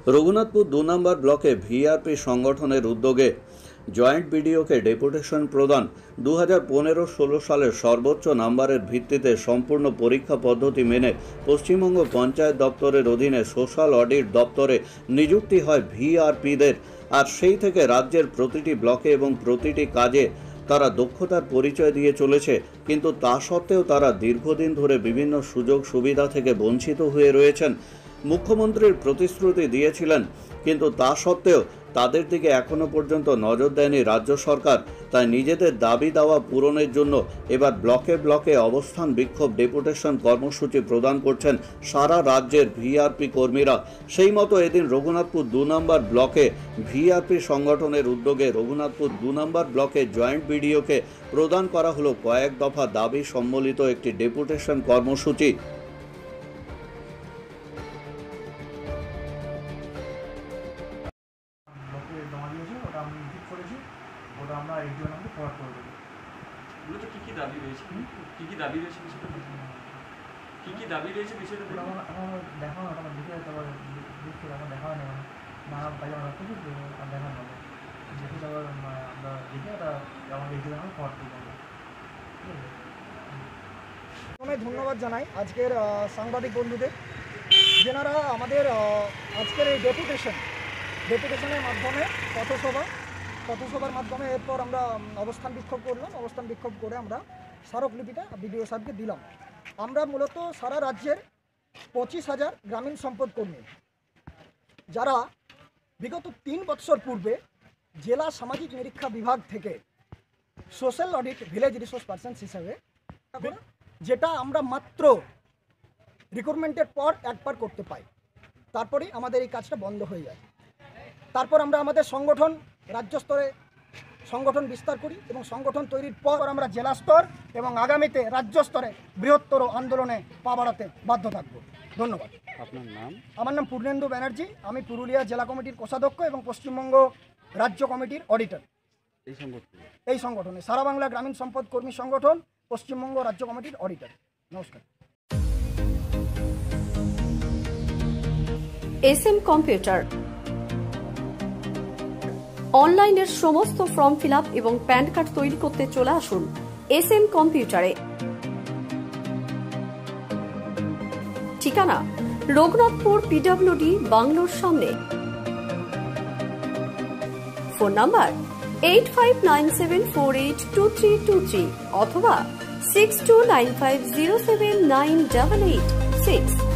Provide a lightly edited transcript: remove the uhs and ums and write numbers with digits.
রঘুনাথপুর ২ নম্বর ব্লকে ভিআরপি সংগঠনের উদ্যোগে জয়েন্ট বিডিওকে ডেপুটেশন প্রদান। 2015-16 সালের সর্বোচ্চ নাম্বারের ভিত্তিতে সম্পূর্ণ পরীক্ষা পদ্ধতি মেনে পশ্চিমবঙ্গ পঞ্চায়েত দপ্তরের অধীনে সোশ্যাল অডিট দপ্তরে নিযুক্তি হয় ভিআরপিদের। আর সেই থেকে রাজ্যের প্রতিটি ব্লকে এবং প্রতিটি কাজে তারা দক্ষতার পরিচয় দিয়ে চলেছে, কিন্তু তা সত্ত্বেও তারা দীর্ঘদিন ধরে বিভিন্ন সুযোগ সুবিধা থেকে বঞ্চিত হয়ে রয়েছেন। মুখ্যমন্ত্রীর প্রতিশ্রুতি দিয়েছিলেন, কিন্তু তা সত্ত্বেও তাদের দিকে এখনো পর্যন্ত নজর দেয়নি রাজ্য সরকার। তাই নিজেদের দাবি দাওয়া পূরণের জন্য এবার ব্লকে ব্লকে অবস্থান বিক্ষোভ ডেপুটেশন কর্মসূচি প্রদান করছেন সারা রাজ্যের ভিআরপি কর্মীরা। সেই মতো এদিন রঘুনাথপুর ২ নম্বর ব্লকে ভিআরপি সংগঠনের উদ্যোগে রঘুনাথপুর ২ নম্বর ব্লকে জয়েন্ট বিডিওকে প্রদান করা হলো কয়েক দফা দাবি সম্বলিত একটি ডেপুটেশন কর্মসূচি। আমরা এইগুলো আমাকে ফরওয়ার্ড করে দেবো। মূলত কী কী দাবি রয়েছে, বিষয়টা কী কী দাবি রয়েছে বিষয়টা আমার দেখানো আমার দেখে তারপর দেখতে আমার দেখা হয় না, না তাই আমরা খুঁজে দেখানো হবে দেখে তারপর আমরা দেখে ওটা আমাকে এইগুলো আমাকে ফরওয়ার্ড করে দেবো। প্রথমে ধন্যবাদ জানাই আজকের সাংবাদিক বন্ধুদের, যেনারা আমাদের আজকের এই ডেপুটেশনের মাধ্যমে পথসভার মাধ্যমে এরপর আমরা অবস্থান বিক্ষোভ করলাম। অবস্থান বিক্ষোভ করে আমরা স্মারকলিপিটা বিডিও সাহেবকে দিলাম। আমরা মূলত সারা রাজ্যের 25,000 গ্রামীণ সম্পদ কর্মী, যারা বিগত 3 বছর পূর্বে জেলা সামাজিক নিরীক্ষা বিভাগ থেকে social audit village resource person হিসাবে, যেটা আমরা মাত্র রিক্রুটমেন্টের পর একবার করতে পাই, তারপরেই আমাদের এই কাজটা বন্ধ হয়ে যায়। তারপর আমরা আমাদের সংগঠন রাজ্য স্তরে সংগঠন বিস্তার করি এবং সংগঠন তৈরির পর আমরা জেলা স্তর এবং আগামীতে রাজ্য স্তরে বৃহত্তর আন্দোলনে পা বাড়াতে বাধ্য থাকব। ধন্যবাদ। আপনার নাম? আমার নাম পূর্ণেন্দু ব্যানার্জি। আমি পুরুলিয়া জেলা কমিটির কোষাধ্যক্ষ এবং পশ্চিমবঙ্গ রাজ্য কমিটির অডিটর। এই সংগঠনে সারা বাংলা গ্রামীণ সম্পদ কর্মী সংগঠন পশ্চিমবঙ্গ রাজ্য কমিটির অডিটর। নমস্কার। SM কম্পিউটার অনলাইনের সমস্ত ফর্ম ফিল আপ এবং প্যান কার্ড তৈরি করতে চলে আসুন SM কম্পিউটারে। ঠিকানা রঘুনাথপুর PWD বাংলোর সামনে। ফোন নাম্বার 8597482323 অথবা 6295079886।